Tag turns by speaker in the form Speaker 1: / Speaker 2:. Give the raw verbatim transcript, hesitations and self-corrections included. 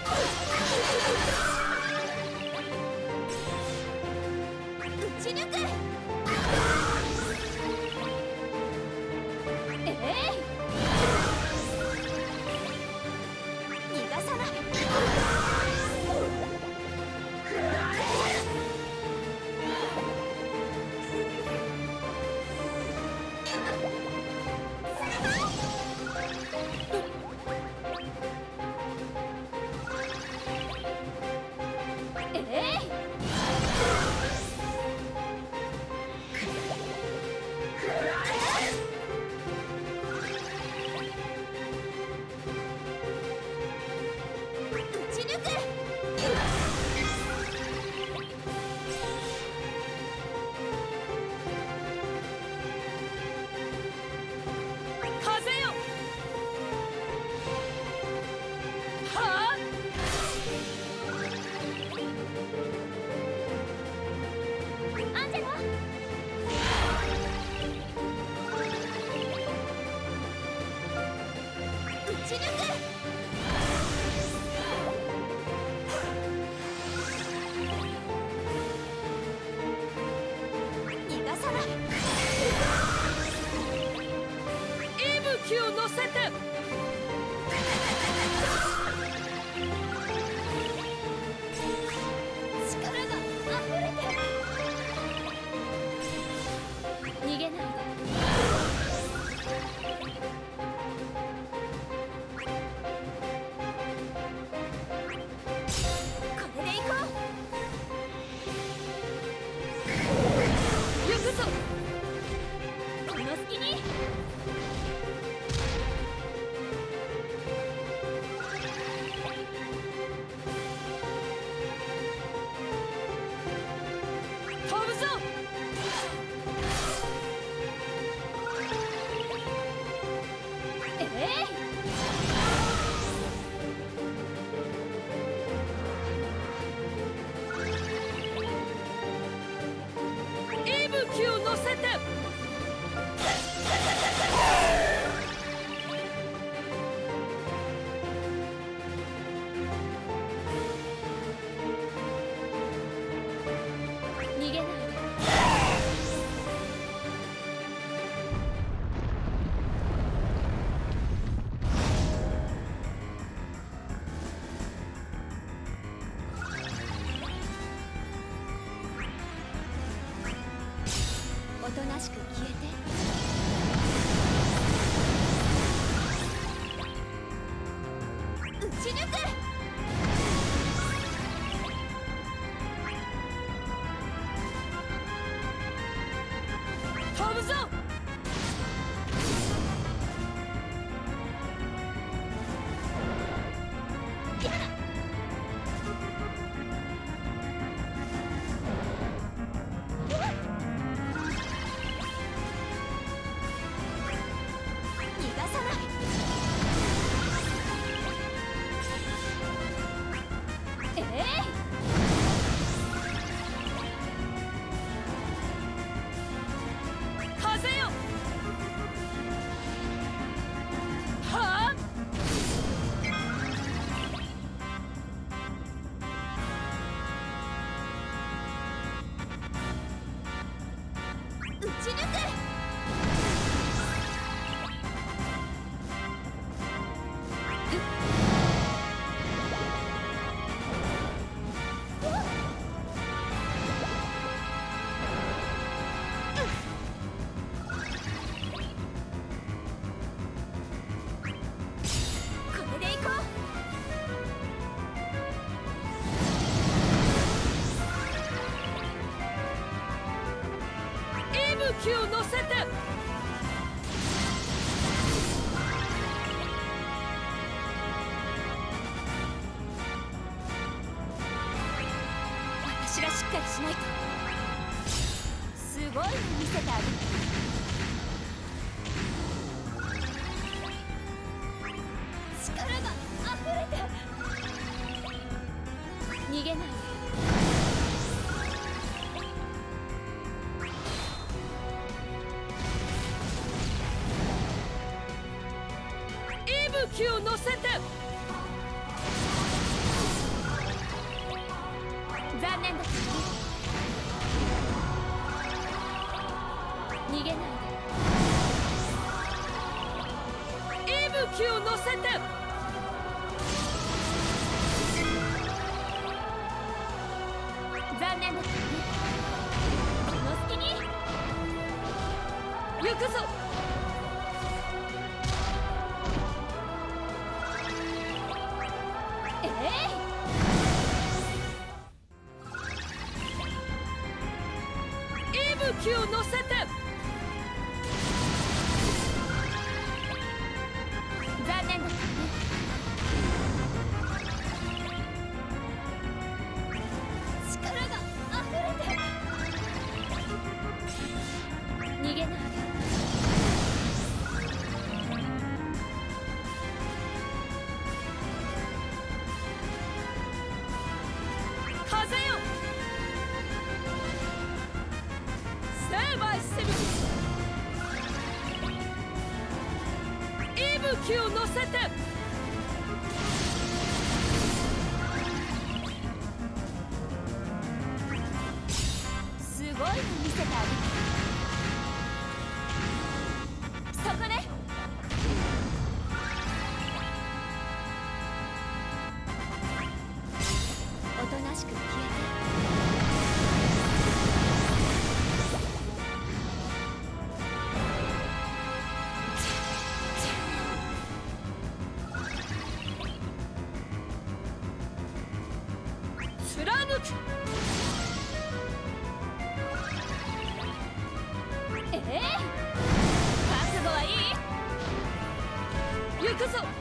Speaker 1: ち抜く。ええい。逃がさない。おとなしく消えて。撃ち抜く。飛ぶぞ。気を乗せて。私らしっかりしないと。すごいの見せてあげる。力が溢れて。逃げないで。息を乗せて。 念だったね。逃げないで。息吹を乗せて。残念だったね。この隙に行くぞ。ええい、息吹を乗せて。残念だったね。力が溢れて。逃げないで。風よ、成敗してみる。息吹を乗せて。すごいの見せてあげる。そこね。おとなしく消えて。貫く。ええ、覚悟はいい？行くぞ。